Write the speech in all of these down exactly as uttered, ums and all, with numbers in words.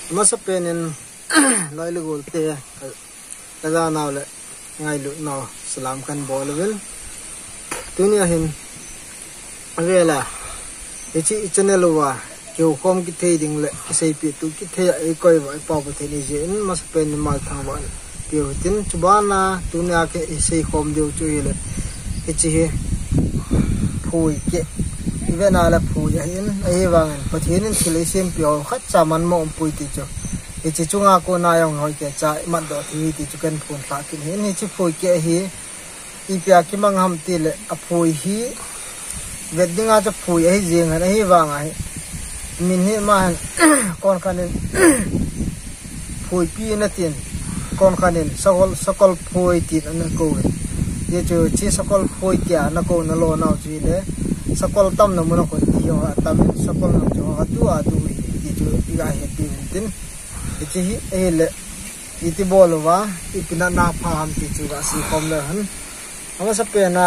masa penin lai lu gol te kaza naw le ngai lu no salam kan bol wel tunia hin avela ichi channel wa kyo kom ki the ding le sei pi tu ki the ai koi wa pa pa the ni je in masa pen mal thang wa pio tin chubana tunia ke sei kom deu chu le ichi he phui ke even ala phui hin ai wang pathin in thile sem pio khat chaman mo pui ti chu ichi chunga ko na yong hoi ke cha man do thi ti chu kan phun tha kin hin ichi phui ke hi i pya ki mang ham ti le a phui hi weddinga cha phui ai jeng ha hi wang ai min hi man kon kanin phui pi na tin kon kanin sakol sakol phui ti an ko ye chu chi sakol phui kya na ko na lo na chi le sakol tam na mun ko ti yo tam sakol na jo ha tu a tu ti chu iga he tin tin ichi hi ele iti bolwa ipina na pham ti chu ga si kom le han ama sa pe na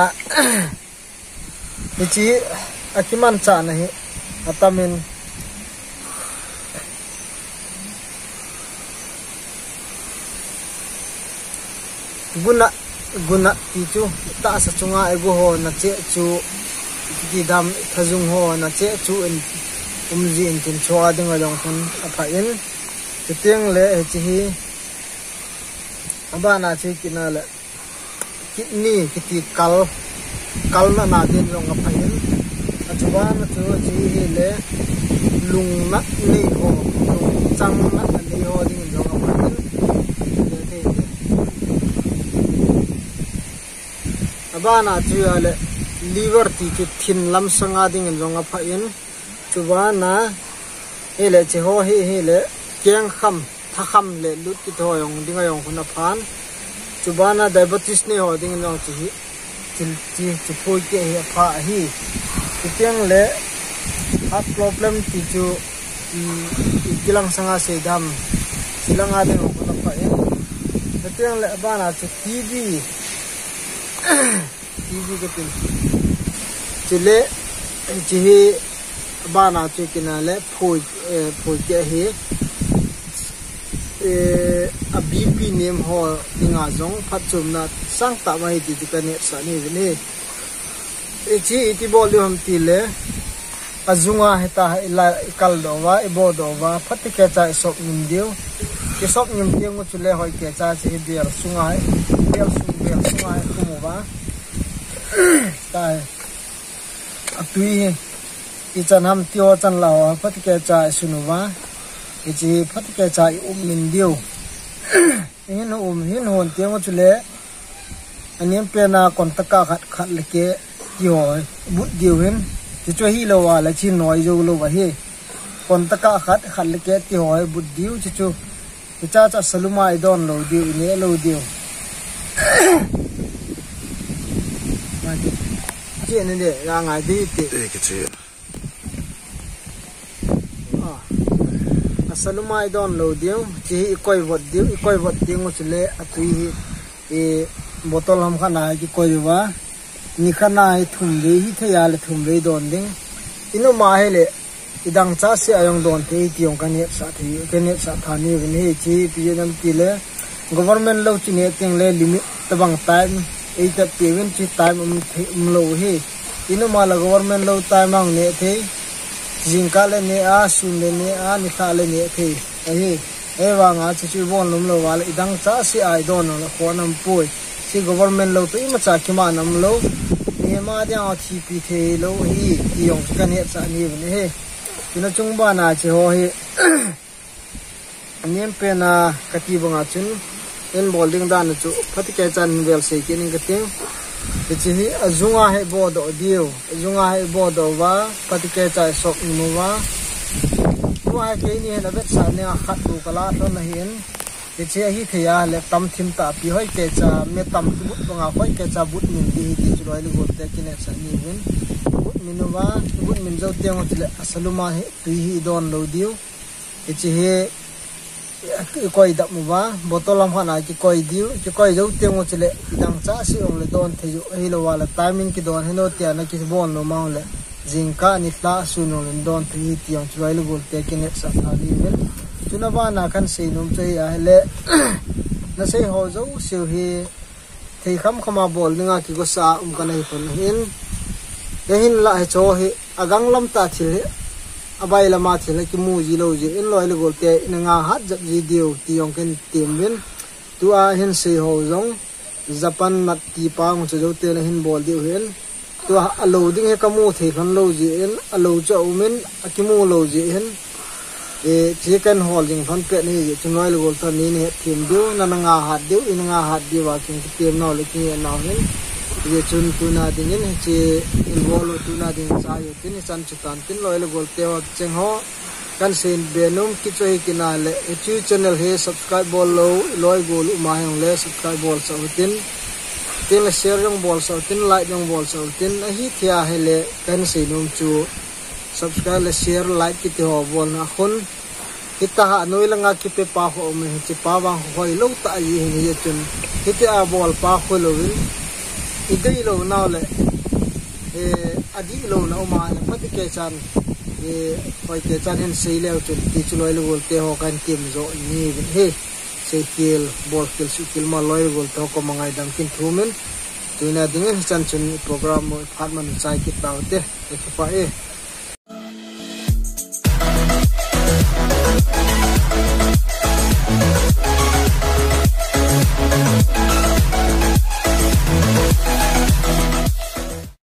ichi akiman cha na hi atamin guna guna ti chu ta sa chunga ego ho na che chu ki dam thajung ho na che chu in umji in tin chwa ding along thun apha in tieng le chi hi abana chi kinala kidney kiti kal kal na na din long apha in achuba na chu chi hi le lung na ni ho lung chang na ni ho ding long apha in abana chu ale liver ti ki thin lam sanga ding long apha in chuba na ele che ho hi hi le kyang kham tha kham le lut ki tho yong ding yong khuna phan chuba na diabetes ne ho ding long chi hi til chi chu phoi ke hi pha hi kyang le heart problem ti chu kilang sanga se dam silanga ding khuna pha in kyang le abana chu tb tv ke tin chile chi hi bana chu kinale phoi phoi ke hi e a bp name ho tinga jong phachum na sang ta mai ti ka ne sa ni ni e chi ti bol hom ti le azunga heta ila kal do wa ibo do wa phatike cha sok nim dio ke sok nim dio ngo chule hoi ke cha chi biar sunga hai biar sung biar sunga hai ku mo ba tai atui ichan ham tio chan lao phatike cha sunuwa ichi phatike cha um min dio in um hin hon tiang chule anem pena kontaka khat khat leke yo but dio hin ti cho hi lo wa la chi noi jo lo wa he kontaka khat khat leke ti hoi but dio chi chu cha cha saluma I don lo dio ne lo dio chi ne de ra ngai di ti e ke chi salumai don lo dio chi koi vot dio koi vot ding chule atui e botol ham khana ki koi wa ni khana hi thum ve hi thaya le thum ve don ding inu ma hele idang cha se ayong don te tiong kan ye sa thi ken ye sa thani ve ni chi pi nam ti le government lo chi ne teng le limit tabang time e ta payment chi time um lo he inu ma la government lo time mang ne the jingka le ne a sun le ne a ni tha le ne the ai e wa nga chi chi bon lum lo wa le idang cha si ai don lo ko nam poi si government lo to ima cha ki ma nam lo ni ma dia chi pi the lo hi ti yong ka ne cha ni ne he ina chung ba na chi ho hi anem pe na ka ti ba nga chun en bowling dan chu phatike chan wel se ki ning ka ting chi hi azunga he bo do dio azunga he bo do wa patike cha sok ni mo wa wa ke ni na bet sa ne khat du kala to na hin chi hi thaya le tam thim ta pi hoi ke cha me tam but nga hoi ke cha but min di di chulai lu bot te ki ne sa ni win but min wa but min zo te ngo chile asaluma he tu hi don lo dio chi hi koi dap mu ba botolam khana ki koi diu ki koi jo te ngo chile dang cha si ong le don the ju hi lo wala timing ki don heno tia na ki bon lo ma le jingka ni ta su no le don thi tiang chwai lu bol te ki ne sa tha di vel tuna ba na kan sei num chei a hele na sei ho zo siu hi thei kham khama bol ninga ki go sa um kan hi pon hin ye hin la he cho hi agang lam ta thil hi abai lama thil ki mu ji lo ji in loi le gol te nga hat jap ji dio ti yong ken tim win tu a hin sei ho zong Japan mat ti pang chu jo te na hin bol dio hin tu a lo ding he kamu thei khan lo ji in a lo cha umin akimu lo ji hin e chicken hall jing phon pe ni chu noi le gol ta ni ne tim dio na nga hat dio in nga hat dio wa king tim no le ki na hin ye chun tu na ding in che in bol tu na ding sa ye tin san chu tan tin loi le gol te wa cheng ho kan sin benum ki choi kinale YouTube channel he subscribe bol lo loi gol ma hong le subscribe bol so tin tin la share jong bol so tin like jong bol so tin a hi thia hele kan sinum chu subscribe la share like ki te ho bol na khun kita ha noi langa ki pe pa ho me chi pa wang hoi lo ta yi ni ye chun kita a bol pa ho lo win idei lo na le e adi lo na ma le pati ke chan e hoi te chan hen sei le chun ti chu loi lo gol te ho kan tim zo ni he sei kil bol kil su kil ma loi gol to ko mangai dang kin thumen tuina ding chan chun program mo phat man sai ki taw te e pa e